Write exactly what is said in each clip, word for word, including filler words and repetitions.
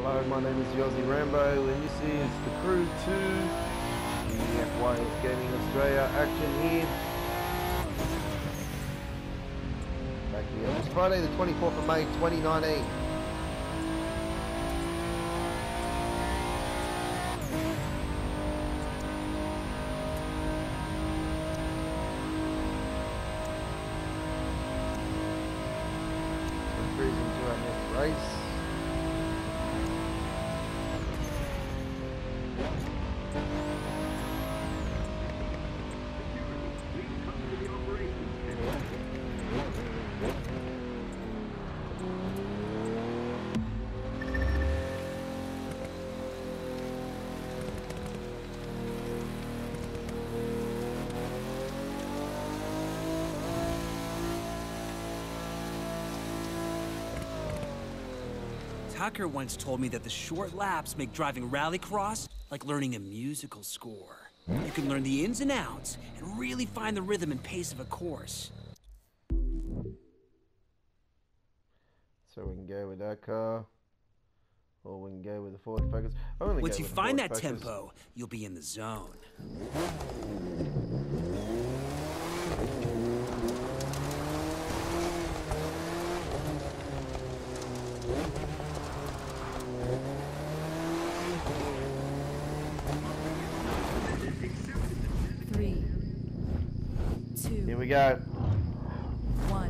Hello, my name is Yossi Rambo, and this is the Crew two, the F Y S Gaming Australia action here. Back here on this Friday, the twenty-fourth of May, twenty nineteen. We're cruising to our next race. Tucker once told me that the short laps make driving rallycross like learning a musical score. You can learn the ins and outs and really find the rhythm and pace of a course. So we can go with that car, or we can go with the Ford Focus. I'm gonna Once go you with the find Ford that Focus. tempo, you'll be in the zone. Three, two, Here we go. one.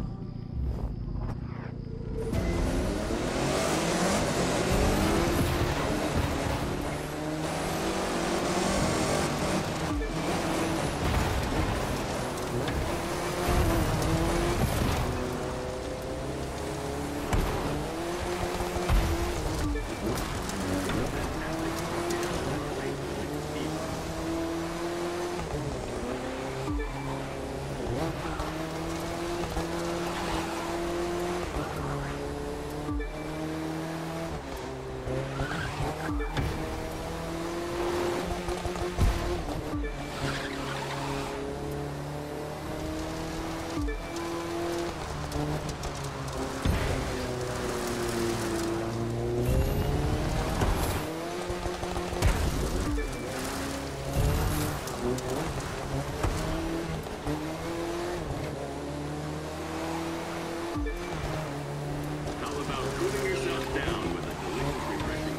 How about cooling yourself down with a delicious, refreshing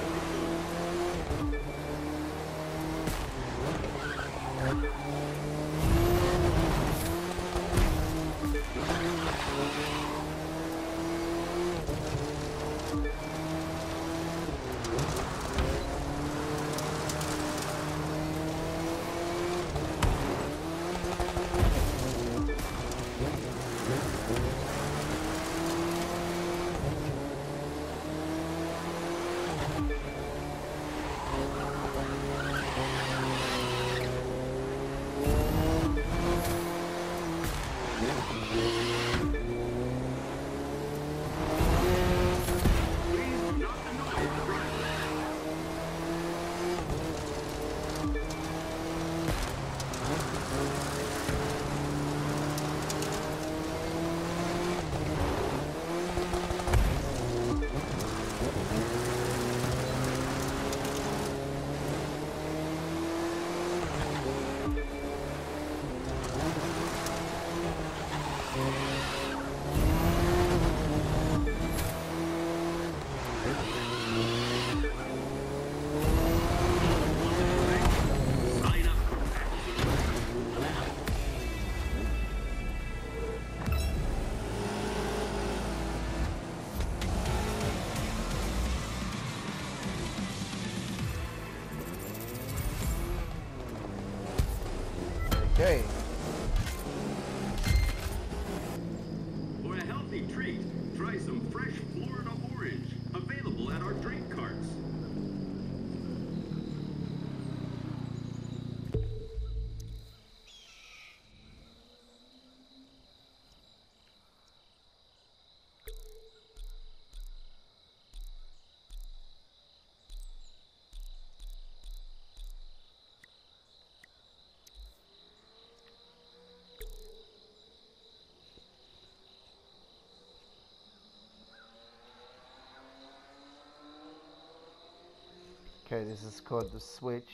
Okay. For a healthy treat, try some fresh Florida orange, available at our drink carts. Okay, this is called the switch.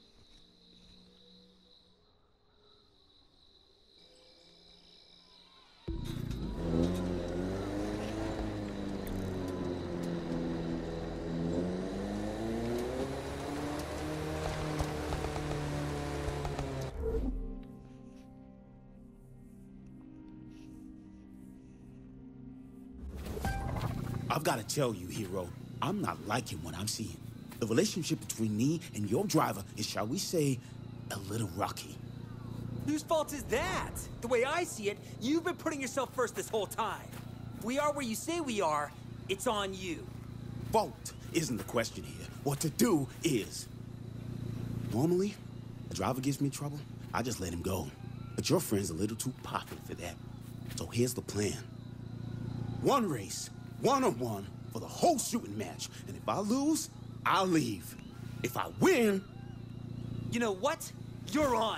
I've got to tell you, Hero, I'm not liking what I'm seeing. The relationship between me and your driver is, shall we say, a little rocky. Whose fault is that? The way I see it, you've been putting yourself first this whole time. If we are where you say we are, it's on you. Fault isn't the question here. What to do is. Normally, a driver gives me trouble, I just let him go. But your friend's a little too popular for that. So here's the plan. One race, one-on-one, for the whole shooting match. And if I lose, I'll leave. If I win... You know what? You're on.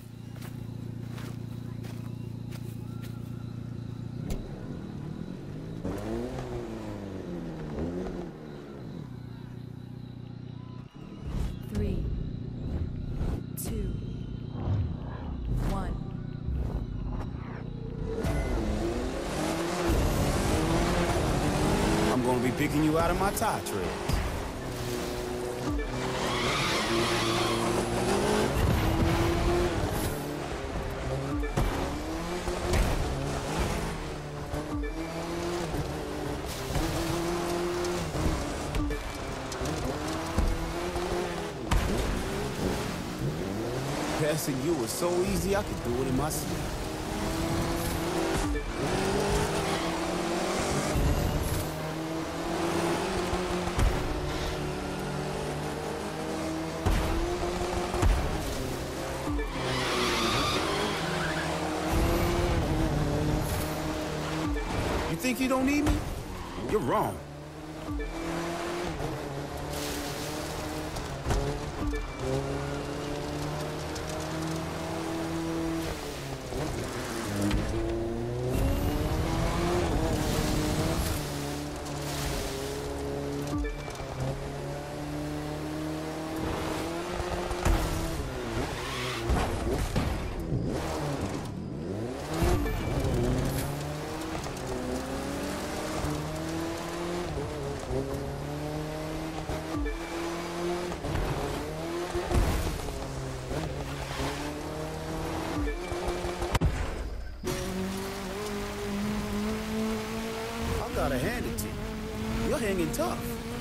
Three, two, one. I'm gonna be picking you out of my tie trail. Passing you was so easy, I could do it in my sleep. You think you don't need me? You're wrong. I gotta hand it to you. You're hanging tough.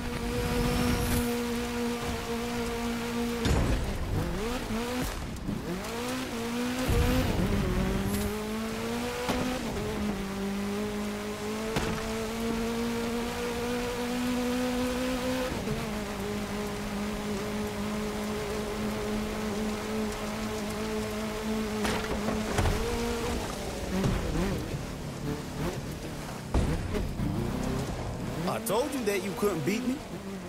I told you that you couldn't beat me.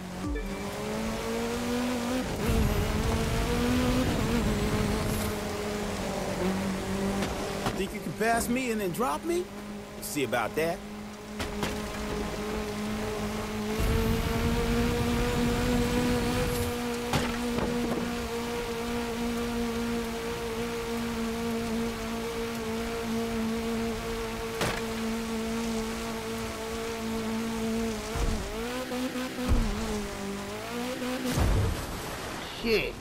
Think you can pass me and then drop me? We'll see about that. Shit.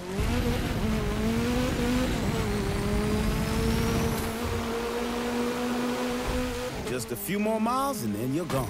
Just a few more miles and then you're gone.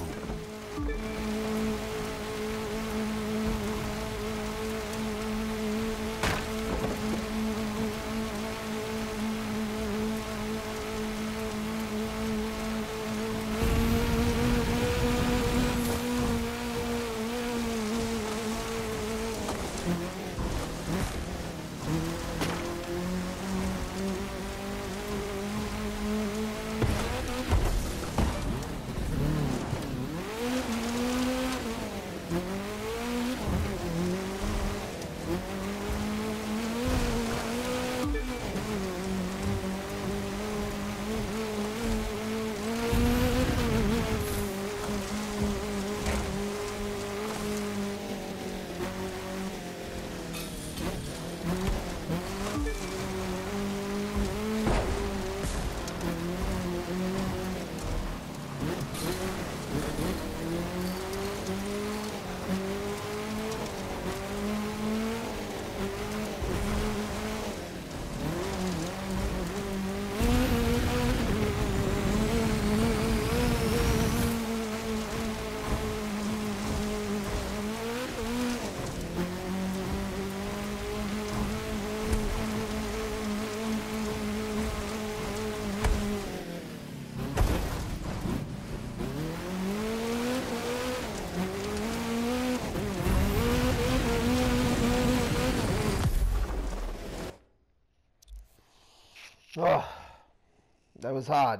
Oh, that was hard.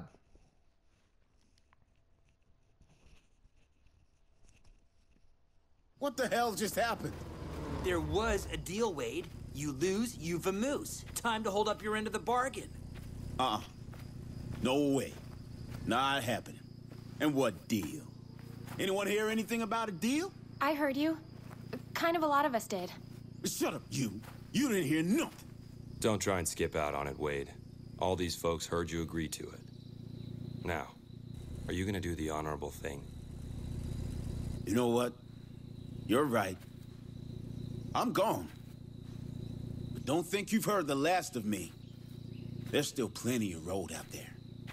What the hell just happened? There was a deal, Wade. You lose, you vamoose. Time to hold up your end of the bargain. Uh-uh. No way. Not happening. And what deal? Anyone hear anything about a deal? I heard you. Kind of a lot of us did. Shut up, you. You didn't hear nothing. Don't try and skip out on it, Wade. All these folks heard you agree to it. Now, are you gonna do the honorable thing? You know what? You're right. I'm gone. But don't think you've heard the last of me. There's still plenty of road out there.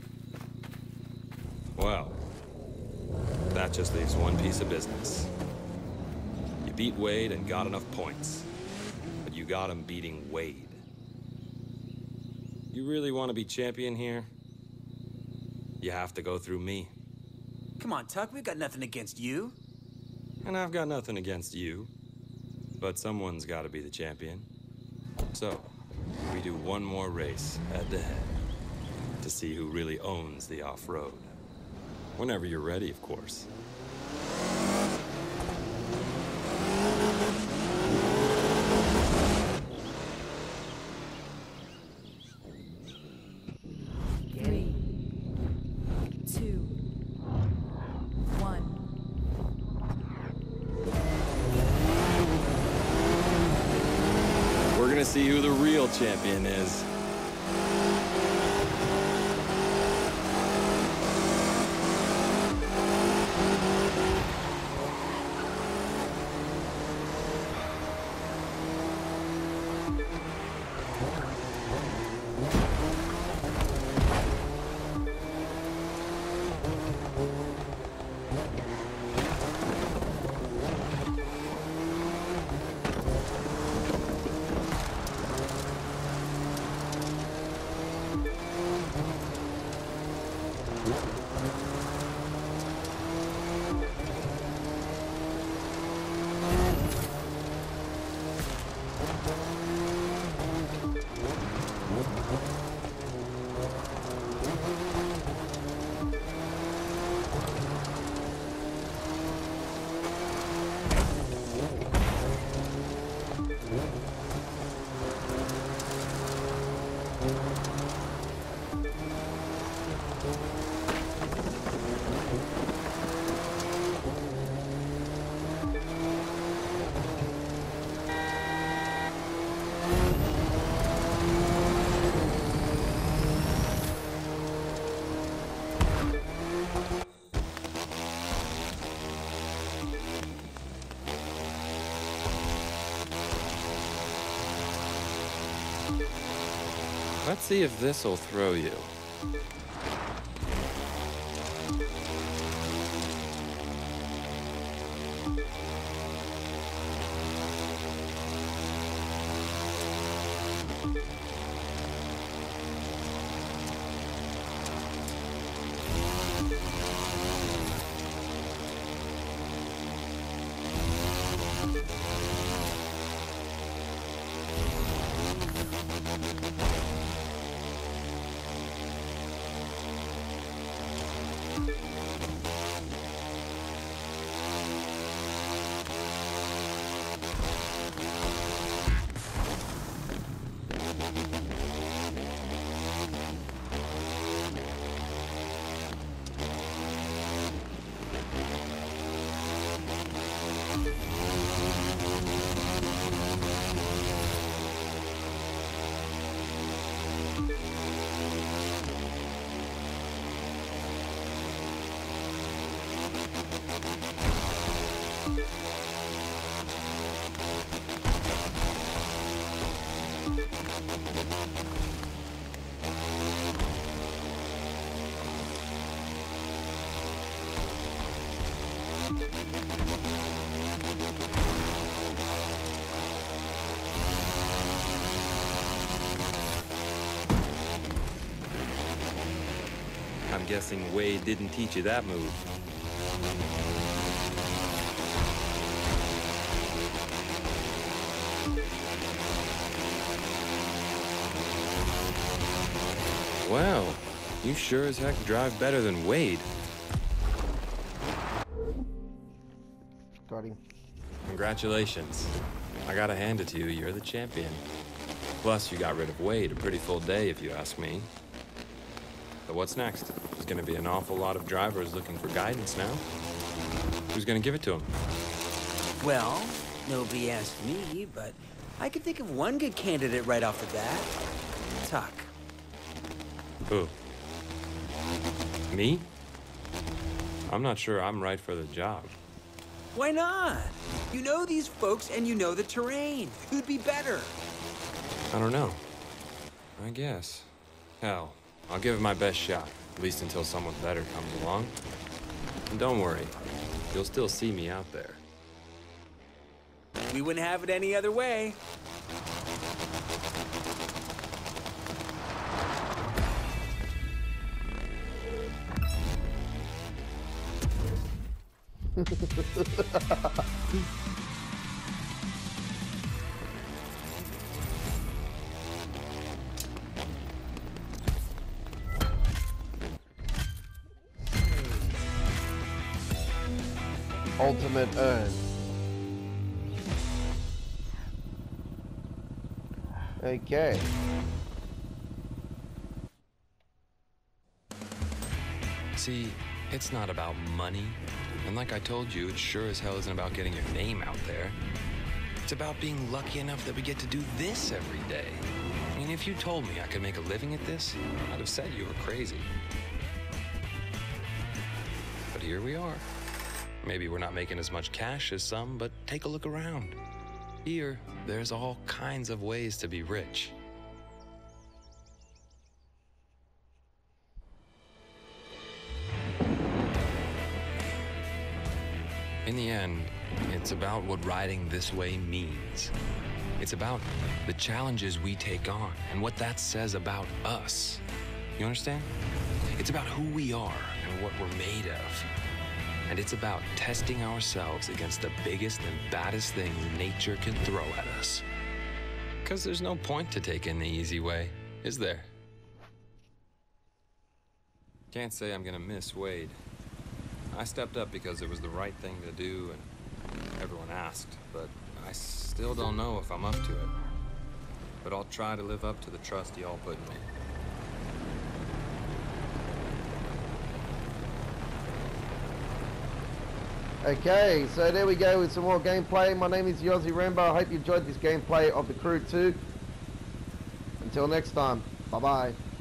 Well, that just leaves one piece of business. You beat Wade and got enough points. But you got him beating Wade. You really want to be champion here? You have to go through me. Come on, Tuck, we've got nothing against you. And I've got nothing against you. But someone's got to be the champion. So, we do one more race, head to head, to see who really owns the off-road. Whenever you're ready, of course. Three, two, one. We're gonna see who the real champion is. Let's see if this'll throw you. I'm guessing Wade didn't teach you that move. Well, you sure as heck drive better than Wade. Got him. Congratulations. I gotta hand it to you, you're the champion. Plus, you got rid of Wade, a pretty full day if you ask me. But what's next? There's gonna be an awful lot of drivers looking for guidance now. Who's gonna give it to them? Well, nobody asked me, but I can think of one good candidate right off the bat. Tuck. Who? Me? I'm not sure I'm right for the job. Why not? You know these folks and you know the terrain. Who'd be better? I don't know. I guess. Hell, I'll give it my best shot, at least until someone better comes along. And don't worry, you'll still see me out there. We wouldn't have it any other way. Ultimate earn. Okay. See, it's not about money. And like I told you, it sure as hell isn't about getting your name out there. It's about being lucky enough that we get to do this every day. I mean, if you told me I could make a living at this, I'd have said you were crazy. But here we are. Maybe we're not making as much cash as some, but take a look around. Here, there's all kinds of ways to be rich. In the end, it's about what riding this way means. It's about the challenges we take on and what that says about us. You understand? It's about who we are and what we're made of. And it's about testing ourselves against the biggest and baddest things nature can throw at us. Because there's no point to taking the easy way, is there? Can't say I'm gonna miss Wade. I stepped up because it was the right thing to do and everyone asked, but I still don't know if I'm up to it. But I'll try to live up to the trust y'all put in me. Okay, so there we go with some more gameplay. My name is Yozzy Rambo. I hope you enjoyed this gameplay of The Crew two. Until next time, bye-bye.